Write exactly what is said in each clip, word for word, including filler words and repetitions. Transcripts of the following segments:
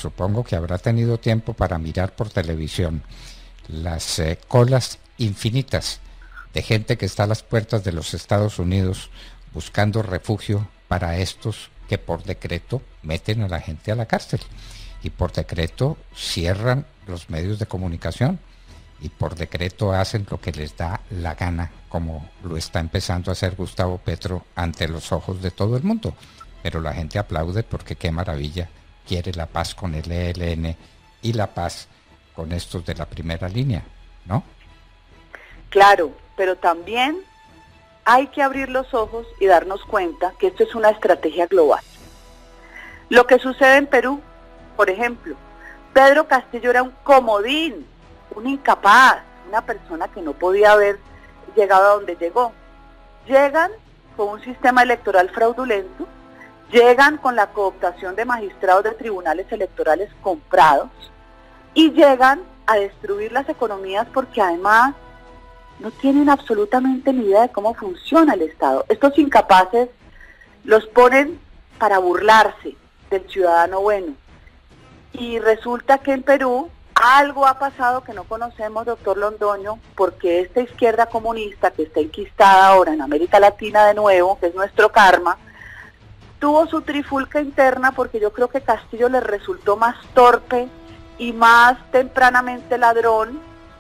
supongo que habrá tenido tiempo para mirar por televisión las eh, colas infinitas de gente que está a las puertas de los Estados Unidos buscando refugio para estos que por decreto meten a la gente a la cárcel y por decreto cierran los medios de comunicación y por decreto hacen lo que les da la gana, como lo está empezando a hacer Gustavo Petro ante los ojos de todo el mundo. Pero la gente aplaude porque qué maravilla, quiere la paz con el E L N y la paz con estos de la primera línea, ¿no? Claro, pero también hay que abrir los ojos y darnos cuenta que esto es una estrategia global. Lo que sucede en Perú, por ejemplo, Pedro Castillo era un comodín, un incapaz, una persona que no podía haber llegado a donde llegó. Llegan con un sistema electoral fraudulento, llegan con la cooptación de magistrados de tribunales electorales comprados y llegan a destruir las economías porque además no tienen absolutamente ni idea de cómo funciona el Estado. Estos incapaces los ponen para burlarse del ciudadano bueno. Y resulta que en Perú algo ha pasado que no conocemos, doctor Londoño, porque esta izquierda comunista que está enquistada ahora en América Latina de nuevo, que es nuestro karma, tuvo su trifulca interna porque yo creo que Castillo les resultó más torpe y más tempranamente ladrón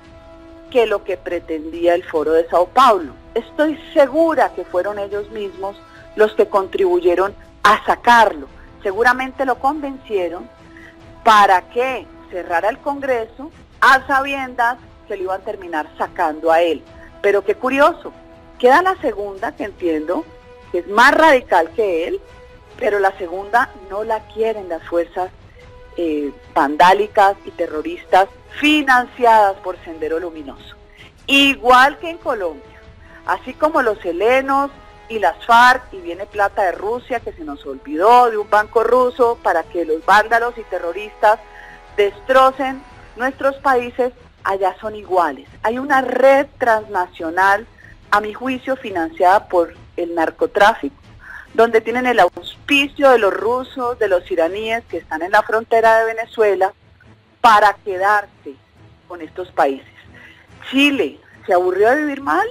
que lo que pretendía el Foro de Sao Paulo. Estoy segura que fueron ellos mismos los que contribuyeron a sacarlo. Seguramente lo convencieron para que cerrara el Congreso a sabiendas que lo iban a terminar sacando a él. Pero qué curioso, queda la segunda, que entiendo que es más radical que él, pero la segunda no la quieren las fuerzas eh, vandálicas y terroristas financiadas por Sendero Luminoso. Igual que en Colombia, así como los helenos y las FARC, y viene plata de Rusia que se nos olvidó, de un banco ruso, para que los vándalos y terroristas destrocen nuestros países, allá son iguales. Hay una red transnacional, a mi juicio, financiada por el narcotráfico, donde tienen el auspicio de los rusos, de los iraníes que están en la frontera de Venezuela, para quedarse con estos países. Chile se aburrió de vivir mal,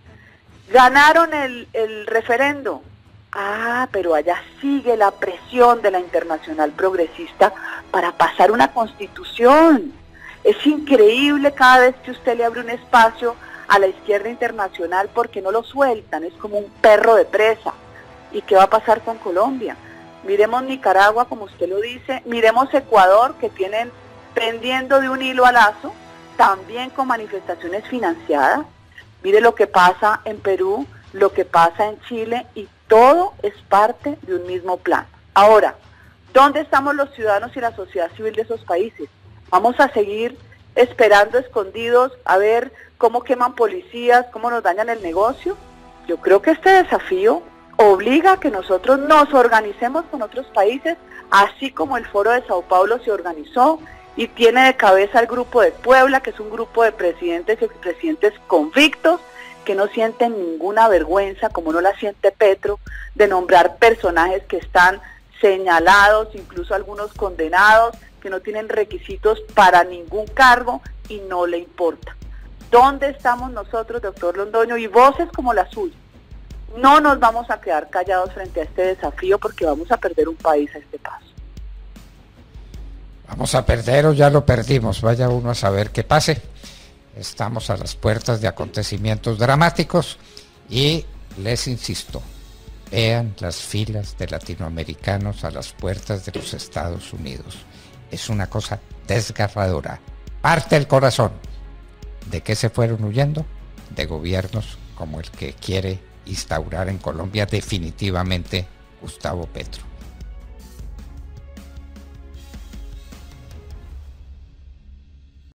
ganaron el, el referendo. Ah, pero allá sigue la presión de la Internacional Progresista para pasar una constitución. Es increíble cada vez que usted le abre un espacio a la izquierda internacional porque no lo sueltan, es como un perro de presa. ¿Y qué va a pasar con Colombia? Miremos Nicaragua, como usted lo dice, miremos Ecuador, que tienen pendiendo de un hilo al lazo, también con manifestaciones financiadas. Mire lo que pasa en Perú, lo que pasa en Chile, y todo es parte de un mismo plan. Ahora, ¿dónde estamos los ciudadanos y la sociedad civil de esos países? ¿Vamos a seguir esperando escondidos a ver cómo queman policías, cómo nos dañan el negocio? Yo creo que este desafío obliga a que nosotros nos organicemos con otros países, así como el Foro de Sao Paulo se organizó y tiene de cabeza el Grupo de Puebla, que es un grupo de presidentes y expresidentes convictos que no sienten ninguna vergüenza, como no la siente Petro, de nombrar personajes que están señalados, incluso algunos condenados, que no tienen requisitos para ningún cargo y no le importa. ¿Dónde estamos nosotros, doctor Londoño, y voces como la suya? No nos vamos a quedar callados frente a este desafío porque vamos a perder un país a este paso. Vamos a perder o ya lo perdimos, vaya uno a saber qué pase. Estamos a las puertas de acontecimientos dramáticos y les insisto, vean las filas de latinoamericanos a las puertas de los Estados Unidos. Es una cosa desgarradora, parte el corazón. ¿De qué se fueron huyendo? De gobiernos como el que quiere instaurar en Colombia definitivamente Gustavo Petro.